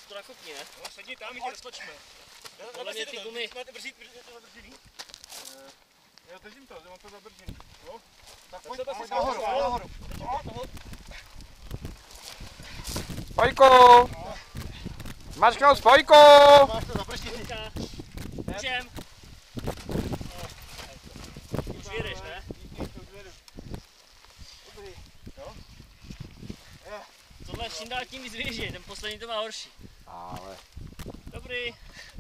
to nakopni, ne? No, sedni tam, my tě roztočíme. Podle mě ty gumy. Máte brzít, to zabržděný? Já držím to, mám to zabržděný. No. Tak pojď nahoru, nahoru. Spojku! Zmačknout spojku! Máš to zabržděný. Můžem. Už jedeš, ne? Dobrý. Jo? Tohle je čím dál tím víc věží, ten poslední to má horší. Ale... Dobrý.